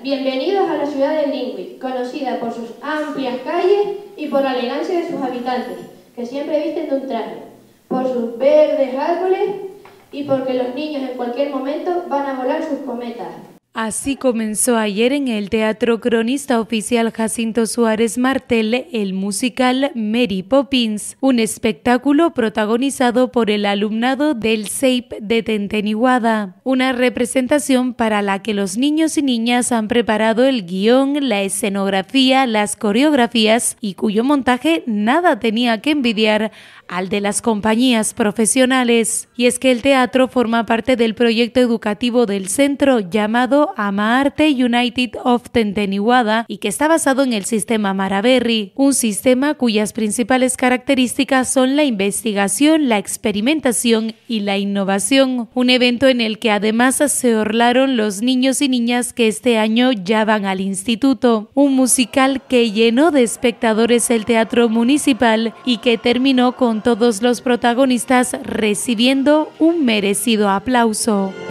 bienvenidos a la ciudad de Greenwich, conocida por sus amplias calles y por la elegancia de sus habitantes, que siempre visten de un traje, por sus verdes árboles y porque los niños en cualquier momento van a volar sus cometas. Así comenzó ayer en el Teatro Cronista Oficial Jacinto Suárez Martel el musical Mary Poppins, un espectáculo protagonizado por el alumnado del CEIP de Tenteniwada, una representación para la que los niños y niñas han preparado el guión, la escenografía, las coreografías y cuyo montaje nada tenía que envidiar al de las compañías profesionales. Y es que el teatro forma parte del proyecto educativo del centro llamado Amaarte United of Tenteniwada y que está basado en el sistema Maraberry, un sistema cuyas principales características son la investigación, la experimentación y la innovación. Un evento en el que además se orlaron los niños y niñas que este año ya van al instituto. Un musical que llenó de espectadores el teatro municipal y que terminó con todos los protagonistas recibiendo un merecido aplauso.